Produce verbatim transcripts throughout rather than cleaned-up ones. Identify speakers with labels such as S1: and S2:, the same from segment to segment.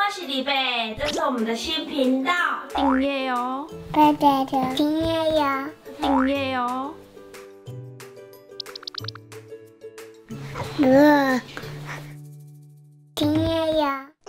S1: 我是李贝，这是我们的新频道，
S2: 订阅哦，
S3: 对对对，订阅哟，
S2: 订阅哦。
S3: 呃，订阅哟。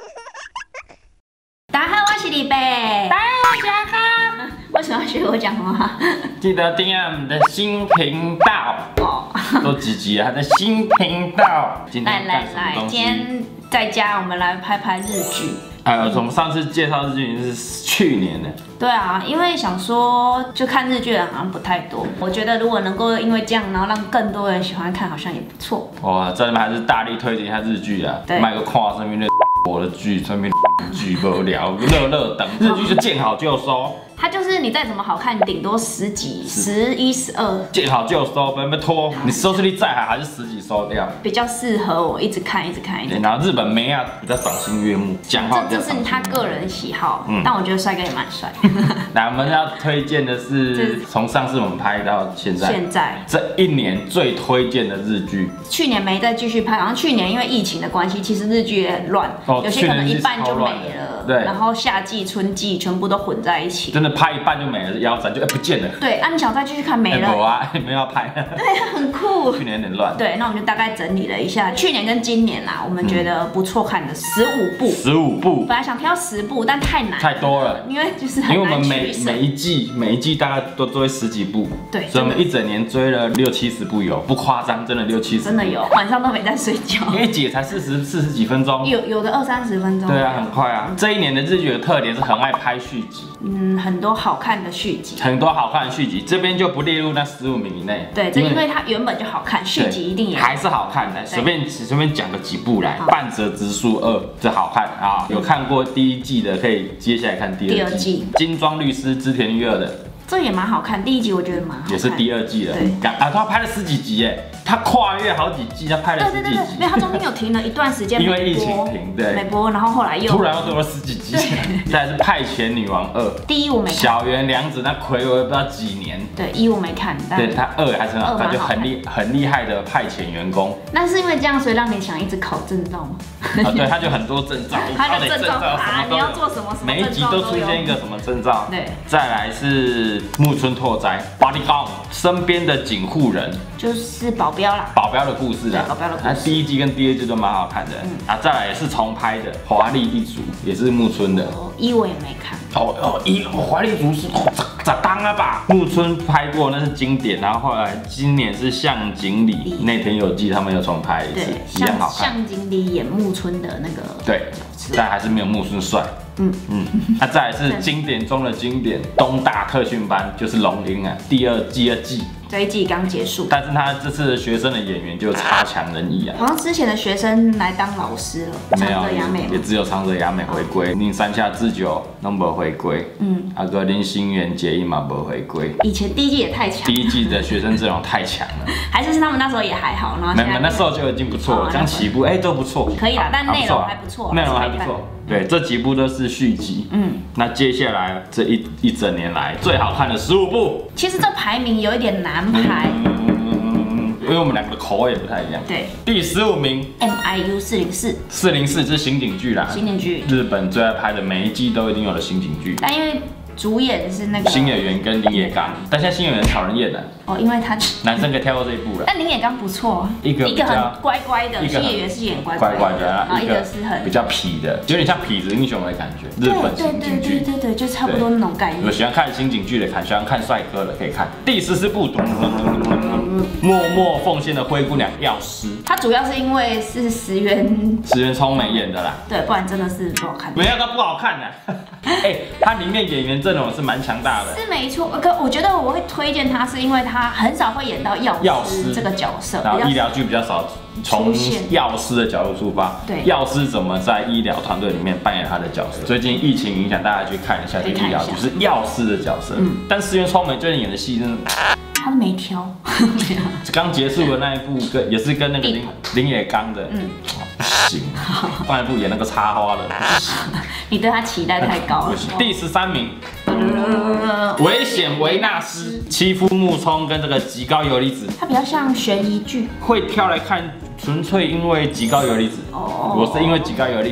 S1: 大家好，我是李贝。
S2: 大家好，我是阿康。
S1: 为什么要学我讲话？
S4: 记得订阅我们的新频道哦。都几集了，还在新频道。今
S1: 来
S4: 天
S1: 来来，今天在家我们来拍拍日剧。
S4: 还有，我们上次介绍日剧已经是去年的。
S1: 对啊，因为想说就看日剧的人好像不太多，我觉得如果能够因为这样，然后让更多人喜欢看，好像也不错。
S4: 哇，这里面还是大力推荐一下日剧啊，卖个跨上面的我的剧，上面剧不了，乐乐等日剧就见好就收。
S1: 它就是你再怎么好看，顶多十几、十一、十二，
S4: 见好就收，不要拖。你收视率再好，还是十几收掉。
S1: 比较适合我一直看、一直看、一直看。
S4: 然后日本妹啊比较赏心悦目，讲话比较
S1: 这这是他个人喜好，
S4: 嗯，
S1: 但我觉得帅哥也蛮帅。
S4: 来，我们要推荐的是从上次我们拍到现在，
S1: 现在
S4: 这一年最推荐的日剧。
S1: 去年没再继续拍，好像去年因为疫情的关系，其实日剧也很乱，
S4: 哦，
S1: 有些可能一半就没了，
S4: 对，
S1: 然后夏季、春季全部都混在一起，
S4: 真的拍一半就没了，腰斩就哎不见了。
S1: 对，啊，你想再继续看没了？
S4: 有啊，没有要拍。
S1: 对，很酷。
S4: 去年有点乱。
S1: 对，那我们就大概整理了一下，去年跟今年啦，我们觉得不错看的十五部。
S4: 十五部。
S1: 本来想挑十部，但太难，
S4: 太多了，
S1: 因为就是很难
S4: 因为我们每
S1: 取舍
S4: 每一季每一季大概都追十几部，
S1: 对，
S4: 所以我们一整年追了六七十部有，不夸张，真的六七十。
S1: 真的有，晚上都没在睡觉。
S4: 因为一集也才四十四十几分钟，
S1: 有有的二三十分钟。
S4: 对啊，很快啊。这一年的日剧的特点是很爱拍续集，
S1: 嗯，很多好看的续集，
S4: 很多好看的续集，这边就不列入那十五名以内。
S1: 对，这因为它原本就好看，续集一定也
S4: 还是好看的。随便随便讲个几部来，《半泽直树二》这好看啊，有看过第一季的可以接下来看第二季。金庄律师织田裕二的。
S1: 这也蛮好看，第一集我觉得蛮好看，
S4: 也是第二季了。
S1: 对
S4: 啊，他拍了十几集耶，他跨越好几季，他拍了十几集。
S1: 对对对，没有，他中间有停了一段时间，
S4: 因为疫情停，对，
S1: 没播，然后后来又
S4: 突然又多了十几集。再来是《派遣女王二》，
S1: 第一我没看，
S4: 小原凉子那睽违不知道几年。
S1: 对，一我没看，
S4: 对他二还是很好看，就很厉很厉害的派遣员工。
S1: 那是因为这样，所以让你想一直考证照吗？
S4: 啊，对，他就很多证照，
S1: 他的证照啊，你要做什么什么，
S4: 每一集都出现一个什么证照。
S1: 对，
S4: 再来是木村拓哉 ，Bodyguard 身边的警护人，
S1: 就是保镖啦，
S4: 保镖的故事啦，
S1: 保镖的故事。
S4: 他第一季跟第二季都蛮好看的，啊，再来也是重拍的《华丽一族》，也是木村的。
S1: 哦，一我也没看。
S4: 哦哦，一《华丽一族》是咋当啊吧？木村拍过，那是经典，然后后来今年是向井理那天有记他们又重拍一次，一样好看。
S1: 向井理演木村的那个，
S4: 对，但还是没有木村帅。嗯嗯，那再来是经典中的经典，东大特训班就是龙樱啊，第二第二季。
S1: 这一季刚结束，
S4: 但是他这次学生的演员就超强人意啊！
S1: 好像之前的学生来当老师了，
S4: 没有，
S1: 长泽雅美
S4: 也只有长泽雅美回归，林山下智久都没回归，嗯，啊个林心源结衣嘛没回归。
S1: 以前第一季也太强，
S4: 第一季的学生阵容太强了，
S1: 还是他们那时候也还好，然后
S4: 没有那时候就已经不错了，这样起步哎都不错，
S1: 可以啦，但内容还不错，
S4: 内容还不错。对，这几部都是续集。嗯，那接下来这一一整年来最好看的十五部，
S1: 其实这排名有一点难排。
S4: 因为我们两个的口味不太一样。
S1: 对，
S4: 第十五名
S1: M I U 四零四，
S4: 四零四是刑警剧啦，
S1: 刑警剧，
S4: 日本最爱拍的，每一季都一定有的刑警剧。
S1: 但因为主演是那个
S4: 新演员跟林野刚，但现在新演员讨人厌了。
S1: 哦，因为他
S4: 男生可以跳过这一部了。
S1: 但林野刚不错，
S4: 一个
S1: 一个很乖乖的，新演员是演乖乖的，然后一个是很
S4: 比较痞的，有点像痞子英雄的感觉。日本刑警剧，
S1: 对对对对，就差不多那种概念。
S4: 有喜欢看刑警剧的看，喜欢看帅哥的可以看。第十四部，默默奉献的灰姑娘药师。
S1: 它主要是因为是石原
S4: 石原聪美演的啦，
S1: 对，不然真的是不好看。
S4: 没有到不好看的，哎，它里面演员阵容是蛮强大的。
S1: 是没错，可我觉得我会推荐他，是因为他很少会演到药师这个角色，
S4: 然后医疗剧比较少从药师的角度出发，
S1: 对，
S4: 药师怎么在医疗团队里面扮演他的角色。最近疫情影响，大家去看一下这个医疗剧，是药师的角色。嗯，但石原聪美最近演的戏真的，
S1: 他都没挑。
S4: 刚结束的那一部跟也是跟那个林林野刚的，嗯，不行，上一部演那个插花的，不行。
S1: 你对他期待太高了。
S4: 第十三名。危险维纳斯欺负木聪跟这个极高游离子，
S1: 它比较像悬疑剧，
S4: 会挑来看，纯粹因为极高游离子。哦，我是因为极高游离子。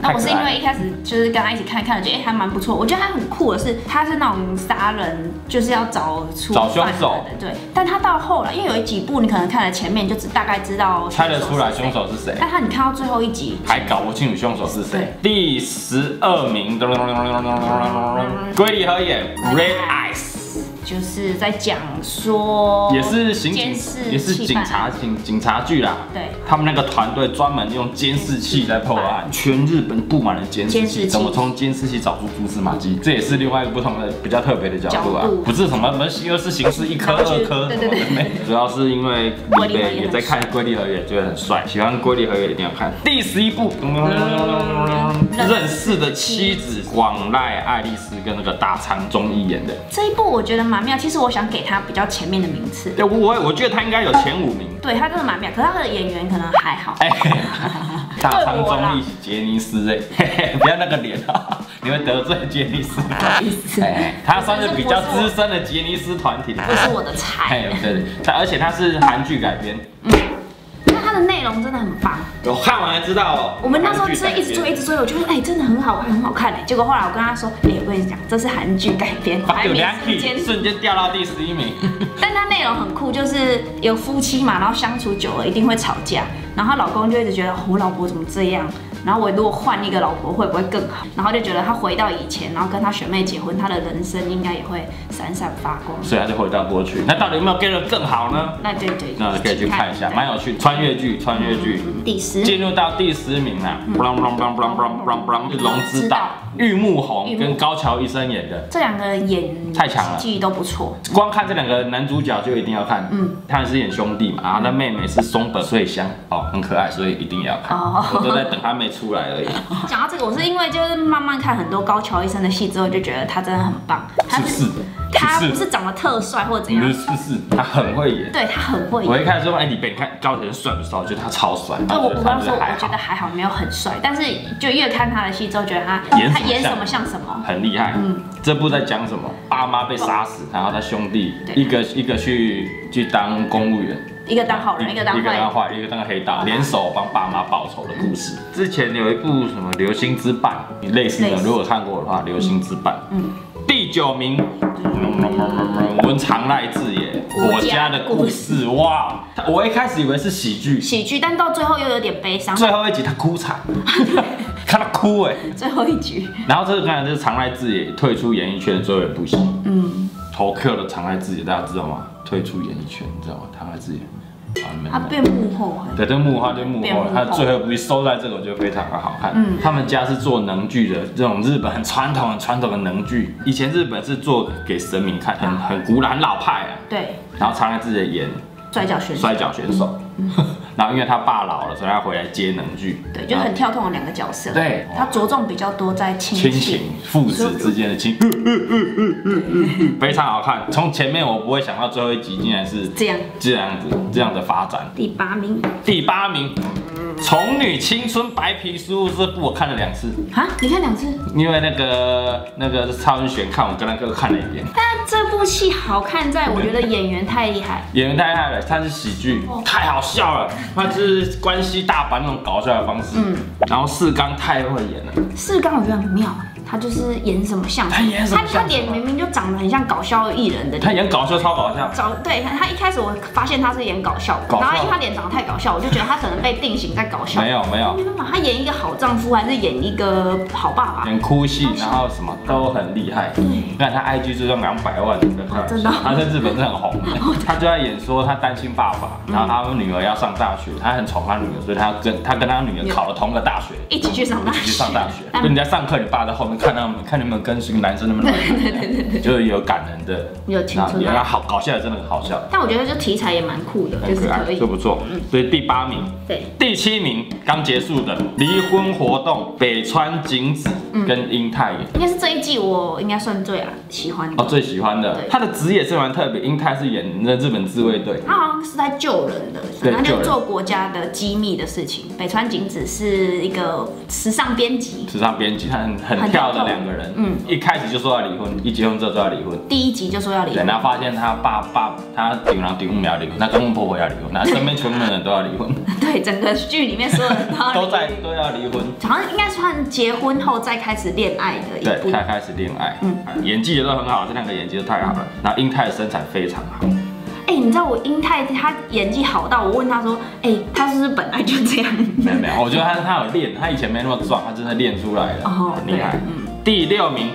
S1: 那我是因为一开始就是跟他一起看看，觉得哎还蛮不错。我觉得他很酷的是，他是那种杀人就是要找出
S4: 找凶手
S1: 的，对。但他到后来，因为有几部你可能看了前面，就只大概知道
S4: 猜得出来凶手是谁，
S1: 但他你看到最后一集
S4: 还搞不清楚凶手是谁。第十二名，龟梨和也 Red Eyes。
S1: 就是在讲说，
S4: 也是刑警，也是警察警警察剧啦。
S1: 对，
S4: 他们那个团队专门用监视器在破案，全日本布满了监视器，怎么从监视器找出蛛丝马迹？这也是另外一个不同的比较特别的角度啊，不是什么什么又是刑事一科二科，
S1: 对对对，
S4: 主要是因为李北也在看龟梨和也，觉得很帅，喜欢龟梨和也一定要看。第十一部，认识的妻子广濑爱丽丝跟那个大仓忠义演的
S1: 这一部，我觉得蛮妙。其实我想给他比较前面的名次，
S4: 对，我我觉得他应该有前五名。
S1: 对他真的蛮妙，可是他的演员可能还好。
S4: 哎，大仓忠义杰尼斯哎，不要那个脸啊，你会得罪杰尼斯。不好意思，哎，他算是比较资深的杰尼斯团体，
S1: 不是我的菜。
S4: 哎，对对，而且他是韩剧改编。
S1: 嗯。它的内容真的很棒，
S4: 我看完才知道哦。
S1: 我们那时候是一直追，一直追，我觉得哎，真的很好看，很好看哎。结果后来我跟他说，哎，我跟你讲，这是韩剧改编，
S4: 有两瞬间瞬间掉到第十一名。
S1: 但它内容很酷，就是有夫妻嘛，然后相处久了一定会吵架，然后她老公就一直觉得我老婆怎么这样。然后我如果换一个老婆会不会更好？然后就觉得他回到以前，然后跟他学妹结婚，他的人生应该也会闪闪发光。
S4: 所以他就回到过去。那到底有没有变得更好呢？
S1: 那对对，
S4: 那可以去看一下，蛮有趣。穿越剧，穿越剧。
S1: 第十，
S4: 进入到第十名啦。布朗布朗布朗布朗布朗布朗布朗，龙之岛，玉木宏跟高桥一生演的。
S1: 这两个演
S4: 太强了，
S1: 技艺都不错。
S4: 光看这两个男主角就一定要看。嗯，他们是演兄弟嘛，然后那妹妹是松本穗香，哦，很可爱，所以一定要看。我都在等他妹出来而已。
S1: 讲到这个，我是因为就是慢慢看很多高桥医生的戏之后，就觉得他真的很棒。他
S4: 是
S1: 他不是长得特帅或者怎样，
S4: 是是，他很会演。
S1: 对他很会演。
S4: 我一开始说，哎，李北，你看高桥帅不帅？我觉得他超帅。
S1: 对，我我刚说，我觉得还好，没有很帅，但是就越看他的戏之后，觉得他他演什么像什么，
S4: 很厉害。嗯，这部在讲什么？爸妈被杀死，然后他兄弟一个一个去去当公务员。
S1: 一个当好人，一个当坏，
S4: 一个当坏，一个当黑道，联手帮爸妈报仇的故事。之前有一部什么《流星之绊》，你类似的，如果看过的话，《流星之绊》。嗯。第九名，文长濑智也，《我家的故事》。哇，我一开始以为是喜剧，
S1: 喜剧，但到最后又有点悲伤。
S4: 最后一集他哭惨，看他哭哎。
S1: 最后一局。然
S4: 后这个看来就是长濑智也退出演艺圈的最后一部戏。嗯。投客的长濑智也，大家知道吗？退出演艺圈，你知道吗？长濑智也。
S1: 他变幕后，
S4: 对，这幕后就幕后，他最后一部收在这个，我觉得非常的好看。嗯，他们家是做能剧的，这种日本很传统、很传统的能剧。以前日本是做给神明看，很很古老、很老派啊。
S1: 对。
S4: 然后长濑智也演
S1: 摔跤选手，
S4: 摔跤选手。然后因为他爸老了，所以他回来接能剧。
S1: 对，就很跳动的两个角色。
S4: 对，
S1: 他着重比较多在亲情、
S4: 父子之间的亲，非常好看。从前面我不会想到最后一集竟然是
S1: 这样，
S4: 这样子，这样的发展。
S1: 第八名，
S4: 第八名，《宠女青春白皮书》这部我看了两次。
S1: 啊，你看两次？
S4: 因为那个那个超人选看，我跟他哥看了一遍。
S1: 但这部戏好看在我觉得演员太厉害，
S4: 演员太厉害了，他是喜剧，太好笑了。他是关西大阪那种搞笑的方式，嗯，然后四刚太会演了。
S1: 四刚我觉得很妙，他就是演什么像
S4: 他演什么
S1: 他他脸明明就长得很像搞笑艺人的脸，
S4: 他演搞笑超搞笑。
S1: 找对他一开始我发现他是演搞笑的，然后因为他脸长得太搞笑，我就觉得他可能被定型在搞笑。
S4: 没有没有，
S1: 没办法，他演一个好丈夫还是演一个好爸爸，
S4: 演哭戏，然后什么都很厉害。你看他 I G 追踪两百万的，
S1: 真的，
S4: 他在日本是很红的。他就在演说他担心爸爸，然后他们女儿要上大学，他很宠他女儿，所以他跟他跟他女儿考了同个大学，
S1: 一起去上大学，
S4: 一起去上大学。就你在上课，你爸在后面看他们，看你们跟新男生那么暖，就是有感人的，
S1: 有青春，
S4: 然后好搞笑，真的很好笑。
S1: 但我觉得这题材也蛮酷的，就是可以，
S4: 就不错。所以第八名，
S1: 对，
S4: 第七名刚结束的离婚活动，北川景子跟英泰演，
S1: 应该是这一季我应该算最喜欢的
S4: 哦，最喜欢的。他的职业是蛮特别，英泰是演那日本自卫队，
S1: 他好像是在救人的，他就做国家的机密的事情。北川景子是一个时尚编辑，
S4: 时尚编辑，他很很跳的两个人，嗯，一开始就说要离婚，一结婚之后就要离婚，
S1: 第一集就说要离婚，
S4: 对，然后发现他爸爸他顶狼顶不了离婚，他公公婆婆要离婚，那身边全部的人都要离婚，
S1: 对，整个剧剧里面所有人都要
S4: 都在都要离婚，
S1: 好像应该算结婚后再开始恋爱的一部。
S4: 对，才开始恋爱。嗯，演技也都很好，这两个演技都太好了。然后英泰的身材非常好。
S1: 哎、欸，你知道我英泰他演技好到我问他说，哎、欸，他是不是本来就这样？
S4: 没有没有，我觉得他他有练，他以前没那么壮，他真的练出来了，哦、很厉害。嗯。第六名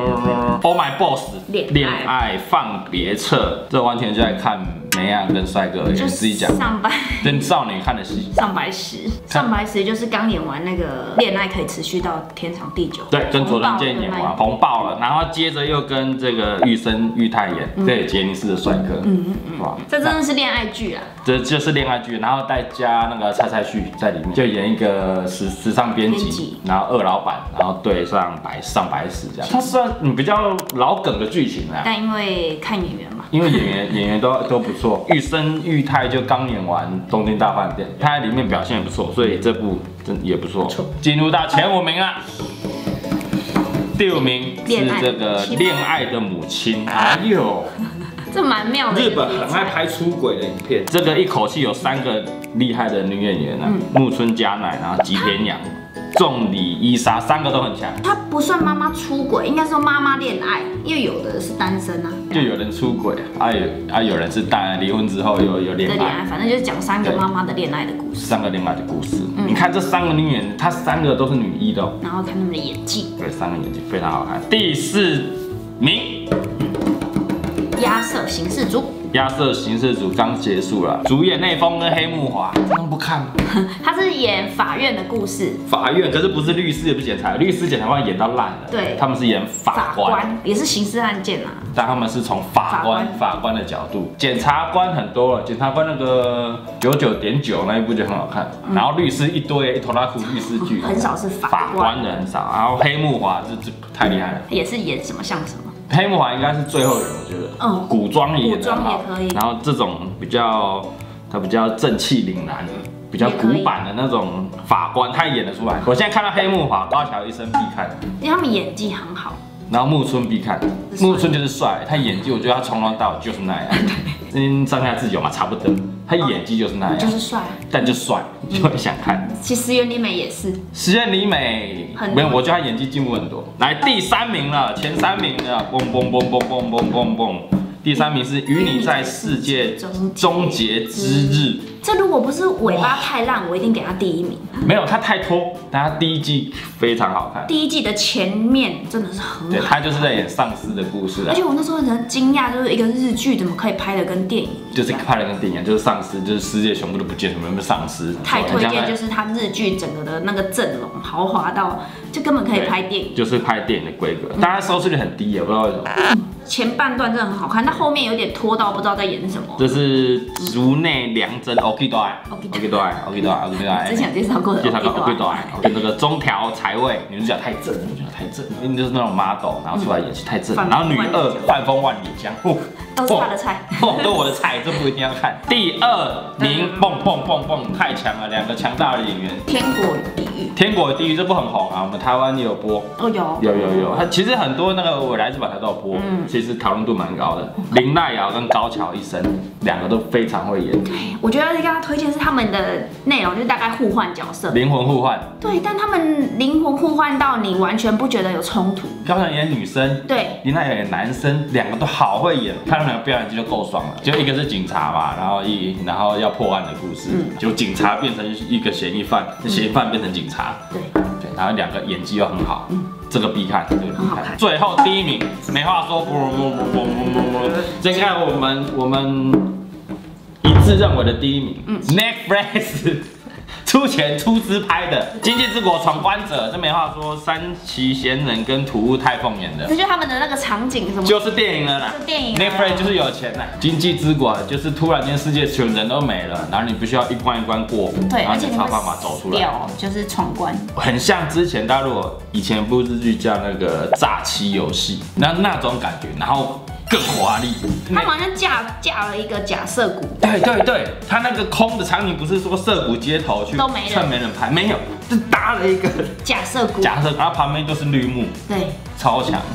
S4: ，Oh My Boss， 恋爱放别册，这完全就在看梅亚跟帅哥，你自己讲。
S1: 上白
S4: 跟少女看的戏。
S1: 上白石，上白石就是刚演完那个恋爱可以持续到天长地久。
S4: 对，跟佐藤健演完红爆了，然后接着又跟这个玉生玉泰演，嗯、对，杰尼斯的帅哥。嗯嗯嗯。哇，
S1: 这真的是恋爱剧啊！
S4: 这就是恋爱剧，然后再加那个蔡蔡旭在里面，就演一个时时尚编辑，然后二老板，然后对上白上白石这样。它算比较老梗的剧情啦，
S1: 但因为看演员嘛，
S4: 因为演员演员都都不错，玉生玉泰就刚演完《东京大饭店》，他在里面表现也不错，所以这部真也不错。进入到前五名啦。第五名是这个《恋爱的母亲》，哎呦。
S1: 这蛮妙的。
S4: 日本很爱拍出轨的影片，这个一口气有三个厉害的女演员啊，木村佳乃，然后吉田羊、仲里依纱，三个都很强。
S1: 她不算妈妈出轨，应该说妈妈恋爱，因为有的是单身啊。
S4: 就有人出轨啊，有啊有人是当然离婚之后有有恋爱。
S1: 恋爱，反正就是讲三个妈妈的恋爱的故事。
S4: 三个恋爱的故事，嗯、你看这三个女演员，她三个都是女一的、哦，
S1: 然后看她们的演技，
S4: 对，三个演技非常好看。第四名。
S1: 亚瑟刑事组，
S4: 亚瑟刑事组刚结束了，主演内丰跟黑木华，能不看吗？
S1: 他是演法院的故事，
S4: 法院可是不是律师也不是检察，律师检察官演到烂了，
S1: 对，
S4: 他们是演法官，法官
S1: 也是刑事案件啊，
S4: 但他们是从法官法官, 法官的角度，检察官很多了，检察官那个九九点九那一部就很好看，嗯、然后律师一堆一头拉苦律师剧，
S1: 很少是法
S4: 官法官的很少，然后黑木华这这太厉害了，
S1: 也是演什么像什么。
S4: 黑木华应该是最后一人，我觉得，嗯，古装也演得好，
S1: 古装也可以。
S4: 然后这种比较，他比较正气凛然，比较古板的那种法官，他也演得出来。我现在看到黑木华，高桥一生必看，
S1: 因为他们演技很好。
S4: 然后木村必看，木村就是帅，他演技我觉得他从头到尾就是那样，跟上下智久嘛差不多，他演技就是那样，
S1: 就是帅，
S4: 但就帅，就会想看。
S1: 其实石原里美也是，
S4: 石原里美没有，我觉得他演技进步很多。来第三名了，前三名了，嘣嘣嘣嘣嘣嘣嘣嘣。第三名是《与你在世界终结之日》。
S1: 这如果不是尾巴太烂，我一定给他第一名。
S4: 没有，他太拖，但他第一季非常好看。
S1: 第一季的前面真的是很好。
S4: 对，他就是在演丧尸的故事。
S1: 而且我那时候很惊讶，就是一个日剧怎么可以拍的跟电影一样？
S4: 就是拍的跟电影，就是丧尸，就是世界全部都不见，什么什么丧尸。
S1: 太推荐，就是他日剧整个的那个阵容豪华到，就根本可以拍电影。就是
S4: 拍电影的规格，但他收视率很低，也不知道为什么。
S1: 前半段真的很好看，但后面有点拖到不知道在演什么。
S4: 这是竹内良真 ，OK 多爱 ，OK 多爱 ，OK 多爱 ，OK 多爱。
S1: 之前有介绍过的，
S4: 介绍过 OK 多爱，跟那个中条财位女主角太正，女主角太正，因为就是那种 model， 然后出来演戏太正。然后女二范风万里江，
S1: 都是他的菜，
S4: 哦，都我的菜，这部一定要看。第二名，蹦蹦蹦蹦，太强了，两个强大的演员。
S1: 天国与地狱，
S4: 天国与地狱这部很红啊，我们台湾也有播。
S1: 哦，有，
S4: 有有有，它其实很多那个未来日版台都有播，嗯，其实讨论度蛮高的。林奈瑶跟高桥一生两个都非常会演。
S1: 对，我觉得跟他推荐是他们的内容就是大概互换角色，
S4: 灵魂互换。
S1: 对，但他们灵魂互换到你完全不觉得有冲突。
S4: 高桥演女生，对，林奈瑶演男生，两个都好会演，看他们两个表演就够爽了。就一个是警察嘛，然后一然后要破案的故事，嗯，就警察变成一个嫌疑犯，嗯、嫌疑犯变成警察，对对，然后两个演技又很好，嗯，这个必看，这个必看。最后第一名，没话说，不不不不不不，先看我们我们一致认为的第一名，嗯 ，Netflix 出钱出资拍的《经济之国闯关者》，这没话说，山崎贤人跟土屋太凤演的，
S1: 这就是他们的那个场景什么，
S4: 就是电影了啦，
S1: 是电影。
S4: Netflix 就是有钱啦，《经济之国》就是突然间世界全人都没了，然后你必须要一关一关过，
S1: 对，
S4: 然后你才有办法走出来，
S1: 就是闯关，
S4: 很像之前大家如果以前有部日剧叫那个《诈欺游戏》，那那种感觉，然后更华丽。
S1: 他们好像架架了一个假涉谷，
S4: 对对对，他那个空的场景不是说涉谷街头去趁没人拍，没有，就搭了一个
S1: 假涉谷，
S4: 假设，然后旁边都是绿幕，
S1: 对，
S4: 超强。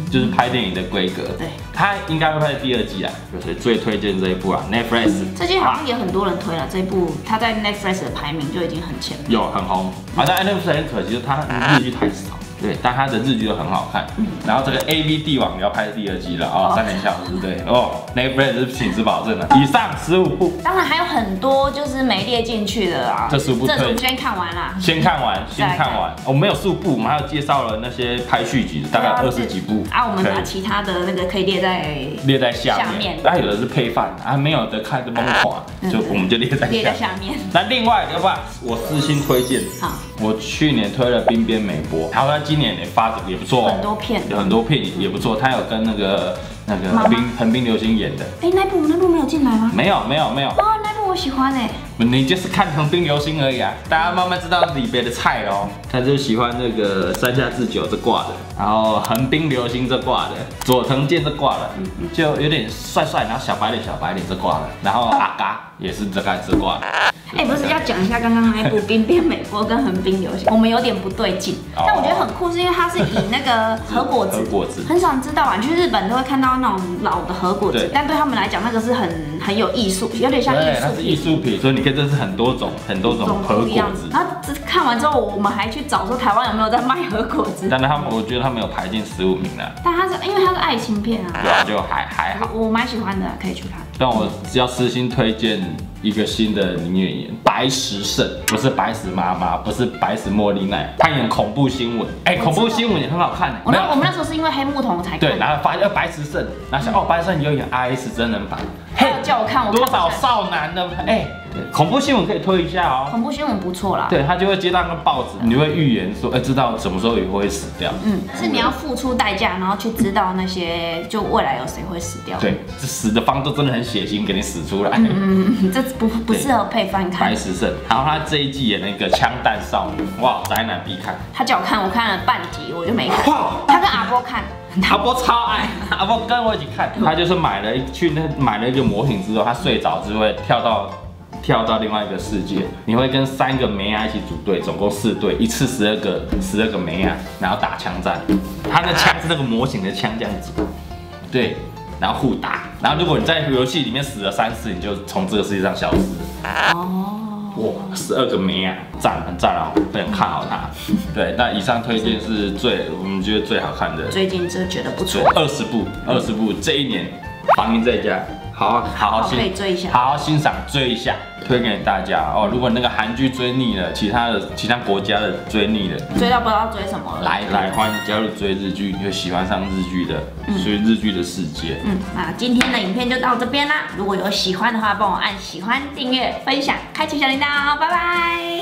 S4: 就是拍电影的规格。
S1: 对，
S4: 他应该会拍第二季啊，就是最推荐这一部啊 ，Netflix。
S1: 这季好像也很多人推了，这一部他在 Netflix 的排名就已经很前面。
S4: 有很红，啊，但 Netflix 很可惜，他日剧太少。对，但他的日剧都很好看。然后这个 A V 帝王也要拍第二季了哦，三年小时对哦 ，Netflix 是品质保证的。以上十五部，
S1: 当然还有很多就是没列进去的啊。
S4: 这十五部
S1: 这组先看完啦。
S4: 先看完，先看完。我们有十五部，我们还有介绍了那些拍续集，大概二十几部。
S1: 啊，我们把其他的那个可以列在
S4: 列在下面。啊，有的是配饭啊，没有的看就崩垮，就我们就列在
S1: 列在下面。
S4: 那另外，要不然我私心推荐，
S1: 好，
S4: 我去年推了滨边美波，然后他今年也发的也不错，
S1: 很多片，
S4: 有很多片也不错。他有跟那个那个横滨横滨流星演的。
S1: 哎，那部那部没有进来吗？
S4: 没有没有没有。
S1: 哦，那部我喜欢哎。
S4: 你就是看横滨流星而已啊，大家慢慢知道里边的菜咯。他就喜欢那个山下智久这挂的，然后横滨流星这挂的，佐藤健这挂的，就有点帅帅，然后小白脸小白脸这挂的，然后阿嘎也是这个这挂的。
S1: 哎，不是要讲一下刚刚那部滨边美波跟横滨流星，我们有点不对劲，但我觉得很酷，是因为它是以那个和果子，
S4: 和果子
S1: 很少人知道啊，你去日本都会看到那种老的和果子，但对他们来讲，那个是很很有艺术，有点像艺术品，
S4: 它是艺术品，所以你可以认识很多种很多种和果子。
S1: 然后看完之后，我们还去找说台湾有没有在卖和果子，
S4: 但是他们我觉得他们有排进十五名了，
S1: 但它是因为它是爱情片啊，
S4: 对啊，就还还好，
S1: 我蛮喜欢的，可以去看。
S4: 但我只要私心推荐一个新的女演员，白石胜，不是白石妈妈，不是白石茉莉奈，她演恐怖新闻，哎、欸，恐怖新闻也很好看、欸。
S1: 我那我们那时候是因为黑木瞳才看，
S4: 对，然后发现白石胜，然后想、嗯、哦，白石胜有演 I S 真人版，
S1: 嘿，叫我看，我
S4: 多少少男的，哎、欸。恐怖新闻可以推一下哦，
S1: 恐怖新闻不错啦。
S4: 对，他就会接到那个报纸，你会预言说，哎、欸，知道什么时候也会死掉。
S1: 嗯，是你要付出代价，然后去知道那些就未来有谁会死掉。
S4: 对，这死的方都真的很血腥，给你死出来。
S1: 嗯嗯嗯，这不不适合配饭看。
S4: 白石胜，然后他这一季演那个枪弹少女，哇，宅男必看。
S1: 他叫我看，我看了半集，我就没看。他跟阿波看。
S4: 阿波超爱，阿波跟我一起看。他就是买了去那买了一个模型之后，他睡着之后会跳到。跳到另外一个世界，你会跟三个梅亚一起组队，总共四队，一次十二个十二个梅亚，然后打枪战。他的枪是那个模型的枪这样子，对，然后互打。然后如果你在游戏里面死了三次，你就从这个世界上消失。哦，哇，十二个梅亚，赞很赞哦，非常看好他。对，那以上推荐是最我们觉得最好看的，
S1: 最近真觉得不错。
S4: 二十部，二十部，这一年防疫在家。好好好好
S1: 欣追一下，
S4: 好好欣赏追一下，推给大家哦。如果那个韩剧追腻了，其他的其他国家的追腻了，
S1: 追到不知道追什么了，
S4: 来来欢迎加入追日剧，你会喜欢上日剧的，追日剧的世界。
S1: 嗯，那今天的影片就到这边啦。如果有喜欢的话，帮我按喜欢、订阅、分享、开启小铃铛，拜拜。